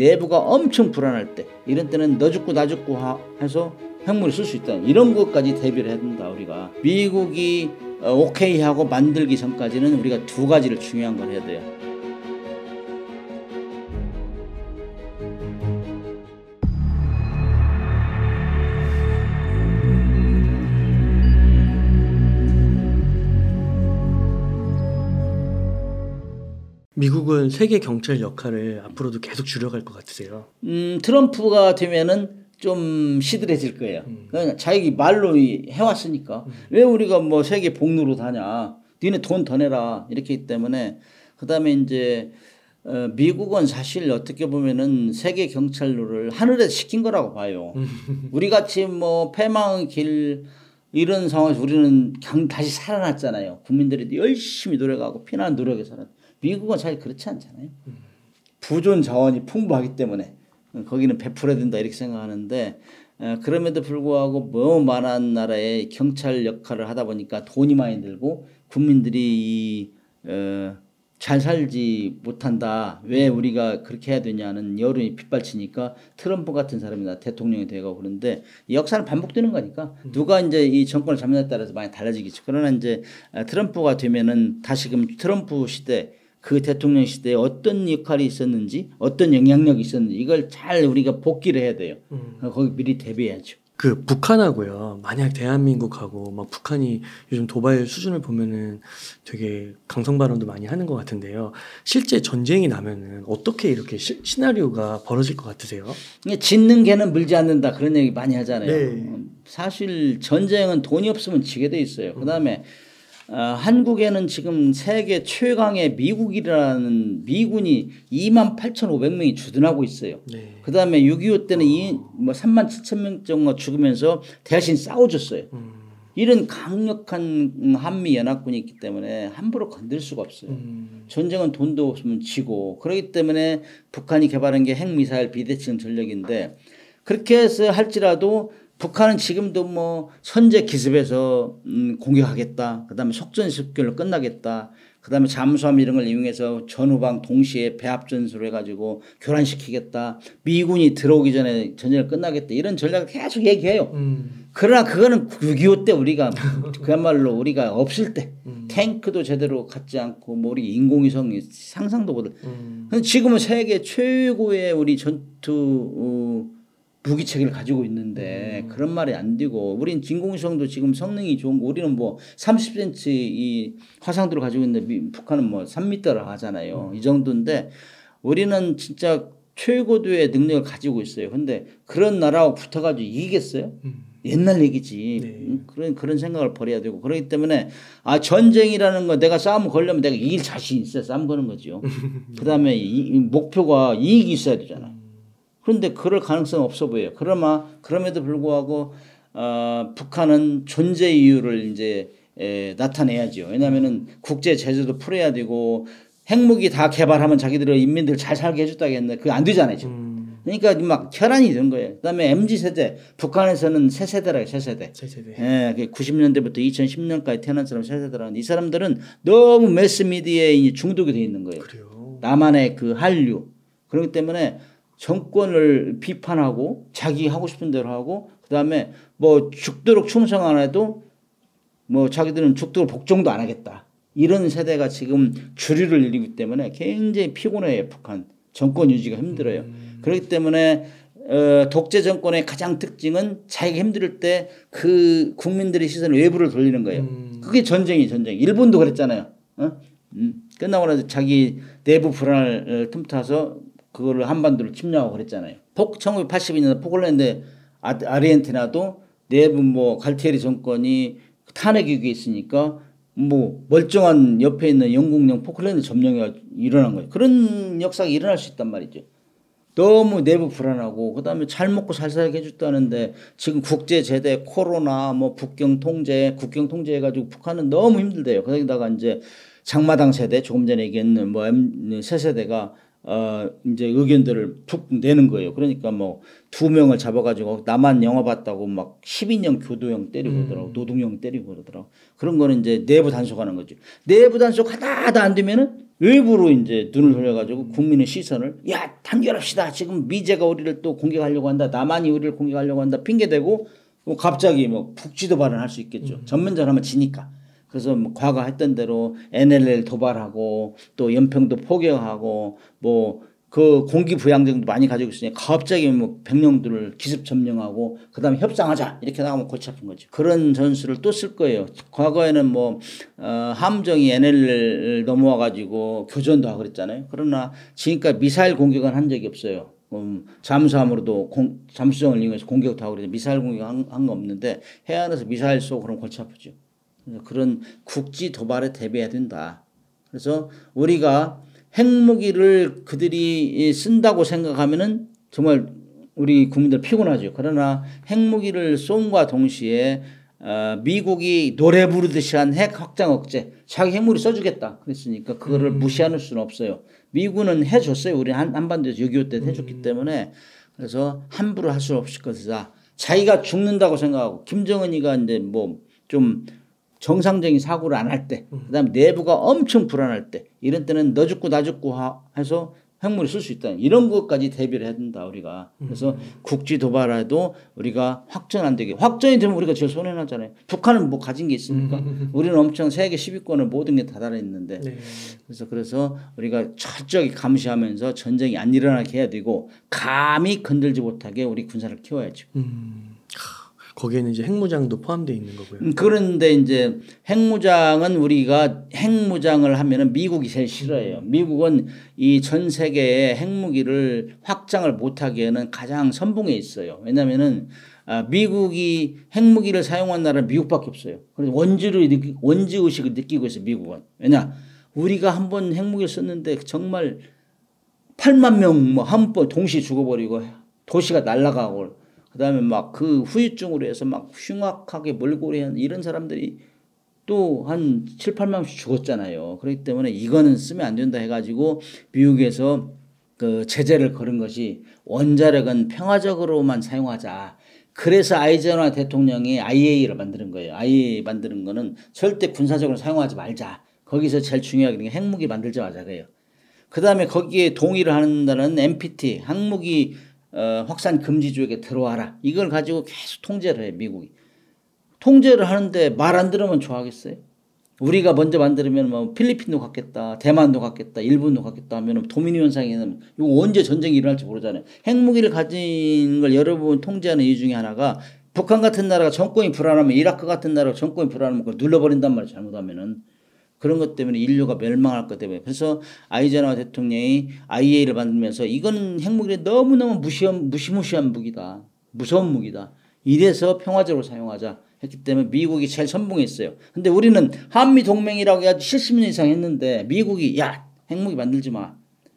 내부가 엄청 불안할 때, 이런 때는 너 죽고 나 죽고 해서 핵무기를 쓸 수 있다. 이런 것까지 대비를 해야 된다. 우리가 미국이 오케이 하고 만들기 전까지는 우리가 두 가지를 중요한 걸 해야 돼요. 미국은 세계 경찰 역할을 앞으로도 계속 줄여갈 것 같으세요? 트럼프가 되면은 좀 시들해질 거예요. 그러니까 자기 말로 해왔으니까 왜 우리가 뭐 세계 복로로 다냐? 니네 돈 더 내라 이렇게 했기 때문에. 그다음에 이제 미국은 사실 어떻게 보면은 세계 경찰로를 하늘에서 시킨 거라고 봐요. 우리 같이 뭐 패망의 길 이런 상황에서 우리는 다시 살아났잖아요. 국민들이 열심히 노력하고 피난 노력에 살았. 미국은 사실 그렇지 않잖아요. 부존 자원이 풍부하기 때문에 거기는 베풀어야 된다 이렇게 생각하는데, 그럼에도 불구하고 너무 많은 나라의 경찰 역할을 하다 보니까 돈이 많이 들고 국민들이 잘 살지 못한다. 왜 우리가 그렇게 해야 되냐는 여론이 빗발치니까 트럼프 같은 사람이 대통령이 되고. 그런데 이 역사는 반복되는 거니까 누가 이제 이 정권을 잡느냐에 따라서 많이 달라지겠죠. 그러나 이제 트럼프가 되면은 다시금 트럼프 시대, 그 대통령 시대에 어떤 역할이 있었는지, 어떤 영향력이 있었는지 이걸 잘 우리가 복기를 해야 돼요. 거기 미리 대비해야죠. 그 북한하고요. 만약 대한민국하고 막 북한이 요즘 도발 수준을 보면은 되게 강성 발언도 많이 하는 것 같은데요. 실제 전쟁이 나면은 어떻게 이렇게 시나리오가 벌어질 것 같으세요? 짖는 개는 물지 않는다 그런 얘기 많이 하잖아요. 네. 사실 전쟁은 돈이 없으면 지게 돼 있어요. 그다음에 한국에는 지금 세계 최강의 미국이라는 미군이 28,500명이 주둔하고 있어요. 네. 그다음에 6.25 때는 37,000명 정도 죽으면서 대신 싸워줬어요. 이런 강력한 한미연합군이 있기 때문에 함부로 건들 수가 없어요. 전쟁은 돈도 없으면 지고. 그렇기 때문에 북한이 개발한 게 핵미사일 비대칭 전력인데, 그렇게 해서 할지라도 북한은 지금도 뭐 선제 기습해서 공격하겠다. 그다음에 속전속결로 끝나겠다. 그다음에 잠수함 이런 걸 이용해서 전후방 동시에 배합 전술을 해가지고 교란시키겠다. 미군이 들어오기 전에 전쟁을 끝나겠다. 이런 전략을 계속 얘기해요. 그러나 그거는 6.25 때 우리가 그야말로 우리가 없을 때 탱크도 제대로 갖지 않고 뭐 우리 인공위성이 상상도 못해. 지금은 세계 최고의 우리 전투 무기체계를 가지고 있는데 그런 말이 안 되고, 우린 인공위성도 지금 성능이 좋은 거, 우리는 뭐 30cm 이 화상도를 가지고 있는데 북한은 뭐 3m라 하잖아요. 이 정도인데 우리는 진짜 최고도의 능력을 가지고 있어요. 근데 그런 나라하고 붙어가지고 이기겠어요? 옛날 얘기지. 네. 그런 생각을 버려야 되고. 그렇기 때문에 전쟁이라는 거 내가 싸움 걸려면 내가 이길 자신 있어야 싸움 거는 거죠. 그다음에 목표가 이익이 있어야 되잖아. 그런데 그럴 가능성은 없어 보여요. 그럼에도 불구하고 북한은 존재 이유를 이제 나타내야죠. 왜냐하면은 국제 제재도 풀어야 되고, 핵무기 다 개발하면 자기들의 인민들 잘 살게 해줬다겠는데 그게 안 되잖아요 지금. 그러니까 막 혈안이 된 거예요. 그다음에 MZ 세대, 북한에서는 새 세대라요. 새 세대. 예, 90년대부터 2010년까지 태어난 사람 새 세대라는, 이 사람들은 너무 매스미디어에 중독이 돼 있는 거예요. 그래요. 나만의 그 한류. 그렇기 때문에 정권을 비판하고 자기 하고 싶은 대로 하고, 그다음에 뭐 죽도록 충성 안 해도 뭐 자기들은 죽도록 복종도 안 하겠다. 이런 세대가 지금 주류를 이루기 때문에 굉장히 피곤해요. 북한 정권 유지가 힘들어요. 그렇기 때문에 독재 정권의 가장 특징은 자기가 힘들 때 그 국민들의 시선을 외부로 돌리는 거예요. 그게 전쟁이 전쟁. 일본도 그랬잖아요. 끝나고 나서 자기 내부 불안을 틈타서 그거를 한반도를 침략하고 그랬잖아요. 1982년에 포클랜드 아르헨티나도 내부 뭐 갈티에리 정권이 탄핵 위기에 있으니까 뭐 멀쩡한 옆에 있는 영국령 포클랜드 점령이 일어난 거예요. 그런 역사가 일어날 수 있단 말이죠. 너무 내부 불안하고, 그다음에 잘 먹고 잘 살게 해줬다는데 지금 국제 제재, 코로나, 뭐 국경 통제 해가지고 북한은 너무 힘들대요. 거기다가 이제 장마당 세대, 조금 전에 얘기했는 뭐 새 세대가 이제 의견들을 툭 내는 거예요. 그러니까 뭐 2명을 잡아가지고 나만 영화 봤다고 막 12년 교도형 때리고 그러더라고. 노동형 때리고 그러더라고. 그런 거는 이제 내부 단속하는 거죠. 내부 단속 하다 안 되면은 일부러 이제 눈을 돌려가지고 국민의 시선을 야 단결합시다. 지금 미제가 우리를 또 공격하려고 한다. 남한이 우리를 공격하려고 한다. 핑계대고 뭐 갑자기 뭐 북지도 발언할 수 있겠죠. 전면전하면 지니까. 그래서 뭐 과거 했던 대로 NLL 도발하고 또 연평도 포격하고 뭐 그 공기 부양정도 많이 가지고 있으니까 갑자기 뭐 병력들을 기습 점령하고 그다음에 협상하자 이렇게 나가면 골치 아픈 거죠. 그런 전술을 또 쓸 거예요. 과거에는 뭐 함정이 NLL 넘어와 가지고 교전도 하고 그랬잖아요. 그러나 지금까지 미사일 공격은 한 적이 없어요. 잠수함으로도 잠수정을 이용해서 공격도 하고 그래서 미사일 공격 한 거 없는데 해안에서 미사일 쏘고 그럼 골치 아프죠. 그런 국지 도발에 대비해야 된다. 그래서 우리가 핵무기를 그들이 쓴다고 생각하면은 정말 우리 국민들 피곤하죠. 그러나 핵무기를 쏜과 동시에 미국이 노래 부르듯이 한 핵 확장 억제, 자기 핵무기 써주겠다 그랬으니까 그거를 무시할 수는 없어요. 미국은 해줬어요. 우리 한반도에서 6.25 때 해줬기 때문에 그래서 함부로 할 수 없을 것이다. 자기가 죽는다고 생각하고 김정은이가 이제 뭐 좀 정상적인 사고를 안 할 때, 그다음에 내부가 엄청 불안할 때, 이런 때는 너 죽고 나 죽고 해서 핵무기 쓸 수 있다. 이런 것까지 대비를 해야 된다 우리가. 그래서 국지 도발에도 우리가 확전 안 되게. 확전이 되면 우리가 제일 손해나잖아요. 북한은 뭐 가진 게 있습니까? 우리는 엄청 세계 10위권을 모든 게 다 달아있는데. 네. 그래서 우리가 철저하게 감시하면서 전쟁이 안 일어나게 해야 되고 감히 건들지 못하게 우리 군사를 키워야죠. 거기에는 이제 핵무장도 포함되어 있는 거고요. 그런데 이제 핵무장은 우리가 핵무장을 하면은 미국이 제일 싫어해요. 미국은 이 전 세계에 핵무기를 확장을 못하기에는 가장 선봉에 있어요. 왜냐하면은 미국이 핵무기를 사용한 나라는 미국밖에 없어요. 그래서 원지 의식을 느끼고 있어요. 미국은. 왜냐 우리가 한번 핵무기를 썼는데 정말 8만 명 뭐 한 번 동시에 죽어버리고 도시가 날아가고. 그다음에 막 그 후유증으로 해서 막 흉악하게 몰골이한 이런 사람들이 또 한 7, 8만 명씩 죽었잖아요. 그렇기 때문에 이거는 쓰면 안 된다 해가지고 미국에서 그 제재를 걸은 것이 원자력은 평화적으로만 사용하자. 그래서 아이젠하워 대통령이 IAEA를 만드는 거예요. IAEA 만드는 거는 절대 군사적으로 사용하지 말자. 거기서 제일 중요한 게 핵무기 만들지 말자 그래요. 그다음에 거기에 동의를 한다는 NPT 핵무기 확산 금지 조약에 들어와라. 이걸 가지고 계속 통제를 해요. 미국이. 통제를 하는데 말 안 들으면 좋아하겠어요? 우리가 먼저 만들면 뭐 필리핀도 갖겠다. 대만도 갖겠다. 일본도 갖겠다 하면 도미니온 상에는 이거 언제 전쟁이 일어날지 모르잖아요. 핵무기를 가진 걸 여러분 통제하는 이유 중에 하나가 북한 같은 나라가 정권이 불안하면 이라크 같은 나라가 정권이 불안하면 그걸 눌러버린단 말이에요. 잘못하면은. 그런 것 때문에 인류가 멸망할 것 때문에. 그래서 아이젠하워 대통령이 IAEA를 만들면서 이거는 핵무기를 너무너무 무시무시한 무기다. 무서운 무기다. 이래서 평화적으로 사용하자 했기 때문에 미국이 제일 선봉에 있어요. 근데 우리는 한미동맹이라고 해가지고 70년 이상 했는데 미국이 야 핵무기 만들지 마.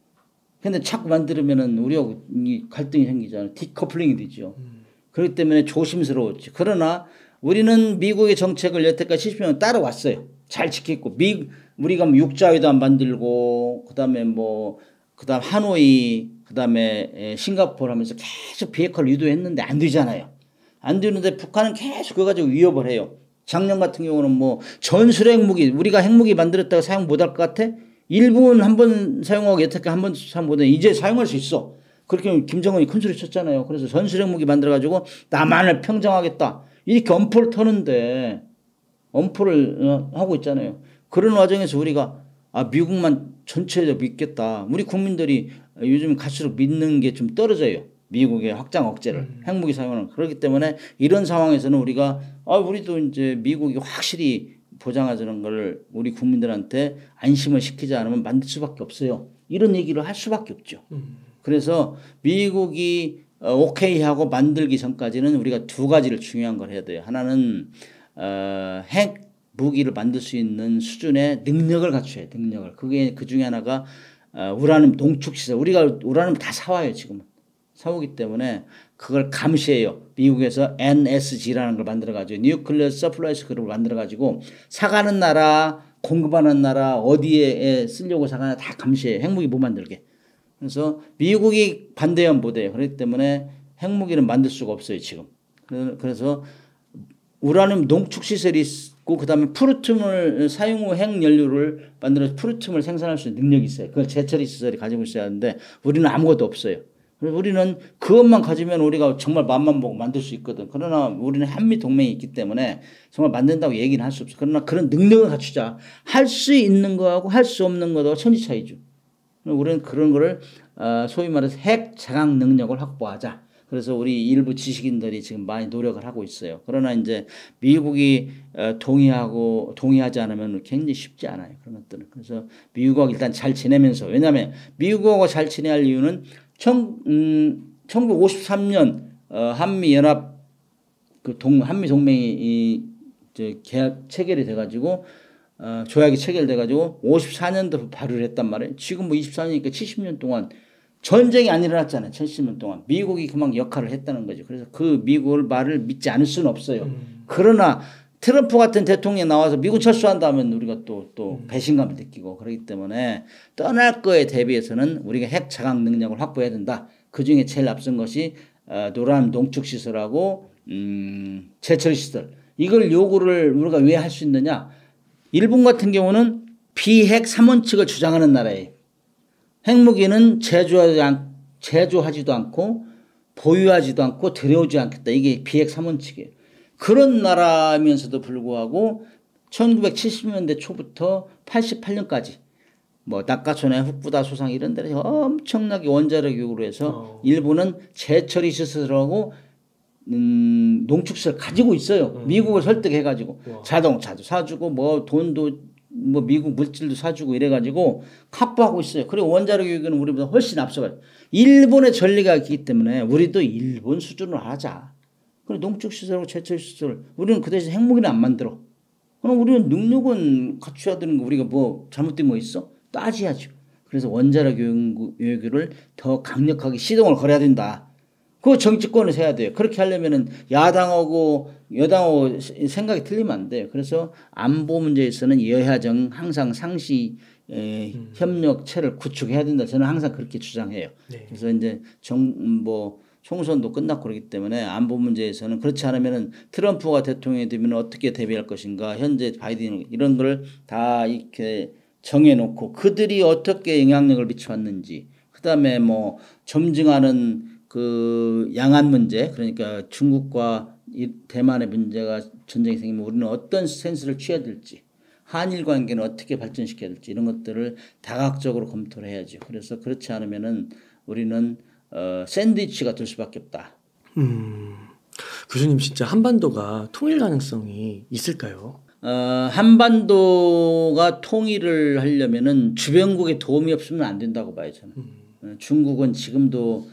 근데 자꾸 만들면은 우리하고 갈등이 생기잖아요. 디커플링이 되죠. 그렇기 때문에 조심스러웠지. 그러나 우리는 미국의 정책을 여태까지 70년 따라왔어요. 잘 지켰고 우리가 뭐 육자회도 안 만들고 그다음에 그다음 하노이 그다음에 싱가포르 하면서 계속 비핵화를 유도했는데 안 되잖아요. 안 되는데 북한은 계속 그거 가지고 위협을 해요. 작년 같은 경우는 뭐 전술 핵무기 우리가 핵무기 만들었다가 사용 못할 것 같아? 일본 한번 사용하고 여태까지 한 번 사용 못해 이제 사용할 수 있어. 그렇게 하면 김정은이 큰 소리 쳤잖아요. 그래서 전술 핵무기 만들어 가지고 남한을 평정하겠다. 이렇게 엄포를 터는데 엄포를 하고 있잖아요. 그런 와중에서 우리가 미국만 전체적으로 믿겠다. 우리 국민들이 요즘 갈수록 믿는 게 좀 떨어져요. 미국의 확장 억제를 핵무기 사용하는 그렇기 때문에 이런 상황에서는 우리가 우리도 이제 미국이 확실히 보장하자는 걸 우리 국민들한테 안심을 시키지 않으면 만들 수밖에 없어요. 이런 얘기를 할 수밖에 없죠. 그래서 미국이 오케이 하고 만들기 전까지는 우리가 두 가지를 중요한 걸 해야 돼요. 하나는 핵 무기를 만들 수 있는 수준의 능력을 갖춰야 해요. 능력을. 그게 그 중에 하나가 우라늄 농축 시설. 우리가 우라늄 다 사와요 지금. 사오기 때문에 그걸 감시해요. 미국에서 NSG라는 걸 만들어가지고 뉴클리어 서플라이스 그룹을 만들어가지고 사가는 나라 공급하는 나라 어디에 쓰려고 사가나 다 감시해요. 핵무기 못 만들게. 그래서 미국이 반대하면 못해요. 그렇기 때문에 핵무기는 만들 수가 없어요 지금. 그래서 우라늄 농축 시설이 있고 그다음에 프루툼을 사용 후 핵연료를 만들어서 프루툼을 생산할 수 있는 능력이 있어요. 그걸 재처리 시설이 가지고 있어야 하는데 우리는 아무것도 없어요. 그래서 우리는 그것만 가지면 우리가 정말 맘만 보고 만들 수 있거든. 그러나 우리는 한미 동맹이 있기 때문에 정말 만든다고 얘기는 할 수 없어. 그러나 그런 능력을 갖추자. 할 수 있는 거하고 할 수 없는 거하고 천지 차이죠. 우리는 그런 거를 소위 말해서 핵 장악 능력을 확보하자. 그래서 우리 일부 지식인들이 지금 많이 노력을 하고 있어요. 그러나 이제 미국이 동의하지 않으면 굉장히 쉽지 않아요. 그런 것들은. 그래서 미국하고 일단 잘 지내면서, 왜냐하면 미국하고 잘 지내야 할 이유는 1953년 한미연합 한미 동맹이 계약 체결이 돼가지고 조약이 체결돼가지고 54년도 발효를 했단 말이에요. 지금 뭐 24년이니까 70년 동안 전쟁이 안 일어났잖아요. 70년 동안 미국이 그만큼 역할을 했다는 거죠. 그래서 그 미국을 말을 믿지 않을 수는 없어요. 그러나 트럼프 같은 대통령이 나와서 미국 철수한다면 우리가 또 배신감을 느끼고 그렇기 때문에 떠날 거에 대비해서는 우리가 핵 자각 능력을 확보해야 된다. 그중에 제일 앞선 것이 노란 농축 시설하고 제철 시설. 이걸 요구를 우리가 왜 할 수 있느냐. 일본 같은 경우는 비핵 3원칙을 주장하는 나라예요. 핵무기는 제조하지도 않고 보유하지도 않고 들여오지 않겠다. 이게 비핵 3원칙이에요. 그런 나라면서도 불구하고 1970년대 초부터 88년까지 뭐 낙하촌의 후쿠다 소상 이런 데를 엄청나게 원자력 교육으로 해서 일본은 재처리 시설하고 농축시설 가지고 있어요. 미국을 설득해가지고 자동차도 사주고 뭐 돈도 뭐 미국 물질도 사주고 이래가지고 확보하고 있어요. 그리고 원자력 교육은 우리보다 훨씬 앞서가요. 일본의 전리가 있기 때문에 우리도 일본 수준으로 하자. 그리고 농축시설하고 제철시설 우리는 그 대신 핵무기는 안 만들어. 그럼 우리는 능력은 갖춰야 되는 거 우리가 뭐 잘못된 거 있어? 따져야죠. 그래서 원자력 교육을 더 강력하게 시동을 걸어야 된다. 그 정치권에서 해야 돼요. 그렇게 하려면은 야당하고 여당하고 생각이 틀리면 안 돼요. 그래서 안보 문제에서는 여야정 항상 상시 협력체를 구축해야 된다. 저는 항상 그렇게 주장해요. 네. 그래서 이제 총선도 끝났고 그렇기 때문에 안보 문제에서는 그렇지 않으면은 트럼프가 대통령이 되면 어떻게 대비할 것인가, 현재 바이든 이런 걸 다 이렇게 정해놓고 그들이 어떻게 영향력을 미쳐왔는지, 그 다음에 뭐 점증하는 그 양안 문제, 그러니까 중국과 대만의 문제가 전쟁이 생기면 우리는 어떤 센스를 취해야 될지, 한일 관계는 어떻게 발전시켜야 될지 이런 것들을 다각적으로 검토를 해야죠. 그래서 그렇지 않으면은 우리는 샌드위치가 될 수밖에 없다. 교수님 진짜 한반도가 통일 가능성이 있을까요? 한반도가 통일을 하려면은 주변국의 도움이 없으면 안 된다고 봐요, 저는. 중국은 지금도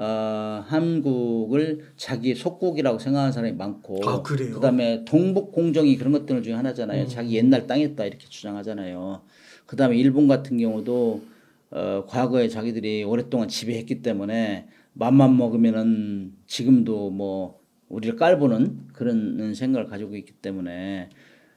한국을 자기 속국이라고 생각하는 사람이 많고, 그다음에 동북 공정이 그런 것들 중에 하나잖아요. 자기 옛날 땅이었다 이렇게 주장하잖아요. 그다음에 일본 같은 경우도 과거에 자기들이 오랫동안 지배했기 때문에 맘만 먹으면은 지금도 뭐 우리를 깔보는 그런 생각을 가지고 있기 때문에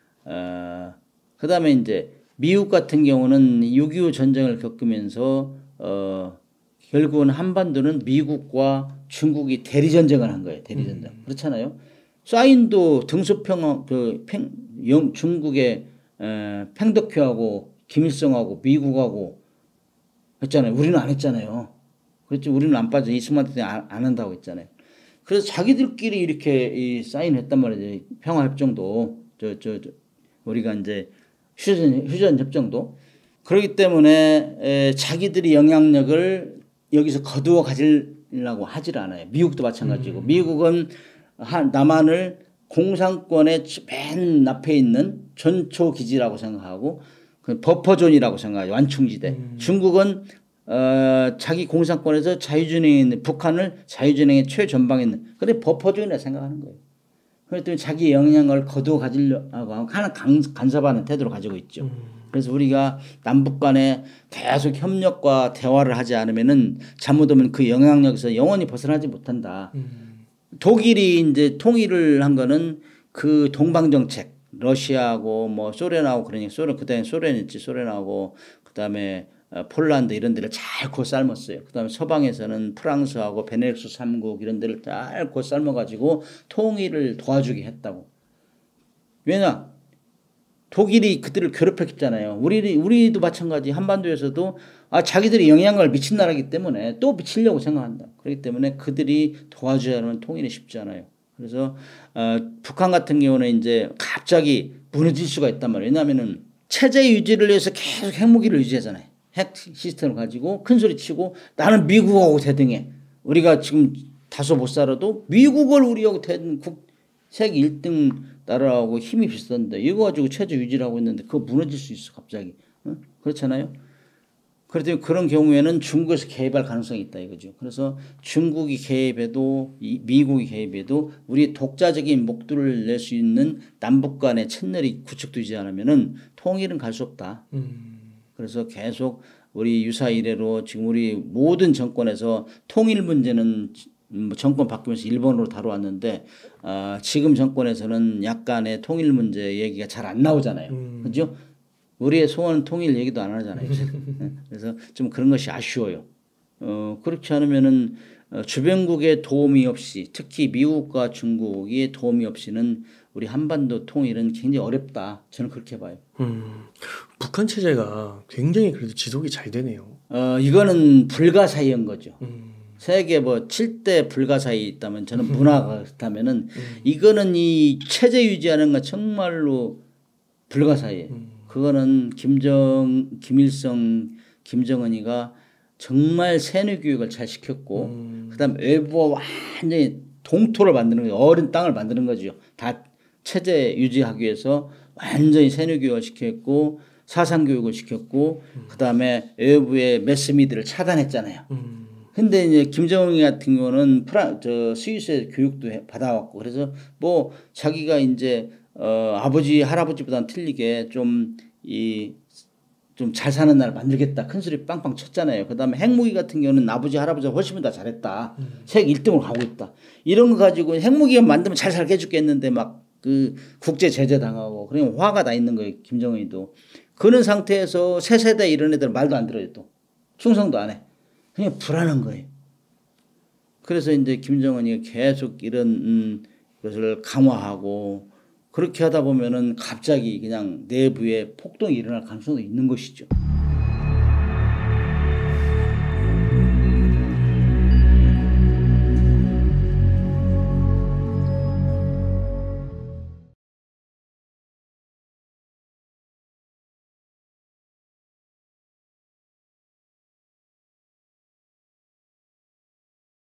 그다음에 이제 미국 같은 경우는 6.25 전쟁을 겪으면서 결국은 한반도는 미국과 중국이 대리 전쟁을 한 거예요. 대리 전쟁. 그렇잖아요. 사인도 등소평 중국의 팽덕회하고 김일성하고 미국하고 했잖아요. 우리는 안 했잖아요. 그렇지. 우리는 안 빠져. 이승만 때 안 한다고 했잖아요. 그래서 자기들끼리 이렇게 사인했단 말이죠. 평화협정도 우리가 이제 휴전 협정도. 그렇기 때문에 자기들이 영향력을 여기서 거두어 가지려고 하질 않아요. 미국도 마찬가지고. 미국은 남한을 공산권의 맨 앞에 있는 전초 기지라고 생각하고 그 버퍼존이라고 생각해요. 완충지대. 중국은 자기 공산권에서 자유진영에 있는 북한을 자유진영의 최전방에 있는 그래 버퍼존이라 생각하는 거예요. 그렇기 때문에 자기 영향을 거두어 가지려고 하는 간섭하는 태도를 가지고 있죠. 그래서 우리가 남북 간에 계속 협력과 대화를 하지 않으면은 잘못하면 그 영향력에서 영원히 벗어나지 못한다. 독일이 이제 통일을 한 거는 그 동방정책, 러시아하고 뭐 소련하고 그러니까 그다음에 소련이었지. 소련하고 그다음에 폴란드 이런 데를 잘 곧 삶았어요. 그다음에 서방에서는 프랑스하고 베네룩스 3국 이런 데를 잘 곧 삶아가지고 통일을 도와주게 했다고. 왜냐? 독일이 그들을 괴롭혔잖아요. 우리도 마찬가지. 한반도에서도 자기들이 영향력을 미친 나라이기 때문에 또 미치려고 생각한다. 그렇기 때문에 그들이 도와줘야하는 통일이 쉽지 않아요. 그래서 북한 같은 경우는 이제 갑자기 무너질 수가 있단 말이에요. 왜냐하면은 체제 유지를 위해서 계속 핵무기를 유지하잖아요. 핵 시스템을 가지고 큰 소리 치고 나는 미국하고 대등해. 우리가 지금 다소 못 살아도 미국을 우리하고 세계 1등 나라하고 힘이 비슷한데 이거 가지고 체제 유지를 하고 있는데 그거 무너질 수 있어 갑자기. 그렇잖아요. 그렇다면 그런 경우에는 중국에서 개입할 가능성이 있다 이거죠. 그래서 중국이 개입해도 미국이 개입해도 우리 독자적인 목표를 낼 수 있는 남북 간의 채널이 구축되지 않으면은 통일은 갈 수 없다. 그래서 계속 우리 유사 이래로 지금 우리 모든 정권에서 통일 문제는 정권 바뀌면서 일본으로 다뤄왔는데 지금 정권에서는 약간의 통일 문제 얘기가 잘 안 나오잖아요. 그죠? 우리의 소원 통일 얘기도 안 하잖아요. 그래서 좀 그런 것이 아쉬워요. 그렇지 않으면은 주변국의 도움이 없이 특히 미국과 중국의 도움이 없이는 우리 한반도 통일은 굉장히 어렵다. 저는 그렇게 봐요. 북한 체제가 굉장히 그래도 지속이 잘 되네요. 이거는 불가사의한 거죠. 세계 뭐 7대 불가사의 있다면 저는 문화가 그렇다면은 이거는 이 체제 유지하는 건 정말로 불가사의예요. 그거는 김일성, 김정은이가 정말 세뇌 교육을 잘 시켰고 그다음 외부와 완전히 동토를 만드는 거예요. 어린 땅을 만드는 거죠. 다 체제 유지하기 위해서 완전히 세뇌 교육을 시켰고 사상 교육을 시켰고 그다음에 외부의 매스미디어를 차단했잖아요. 근데 이제 김정은 같은 경우는 스위스의 교육도 받아왔고 그래서 뭐 자기가 이제 아버지 할아버지보다는 틀리게 좀 잘 사는 나라 만들겠다 큰 소리 빵빵 쳤잖아요. 그다음에 핵무기 같은 경우는 아버지 할아버지가 훨씬 더 잘했다. 세계 1등으로 가고 있다. 이런 거 가지고 핵무기만 만들면 잘 살게 해줄겠는데 막 그 국제 제재 당하고 그러면 화가 나 있는 거예요. 김정은이도. 그런 상태에서 새 세대 이런 애들 말도 안 들어요. 또 충성도 안 해. 그냥 불안한 거예요. 그래서 이제 김정은이 계속 이런 것을 강화하고 그렇게 하다 보면은 갑자기 그냥 내부에 폭동이 일어날 가능성도 있는 것이죠.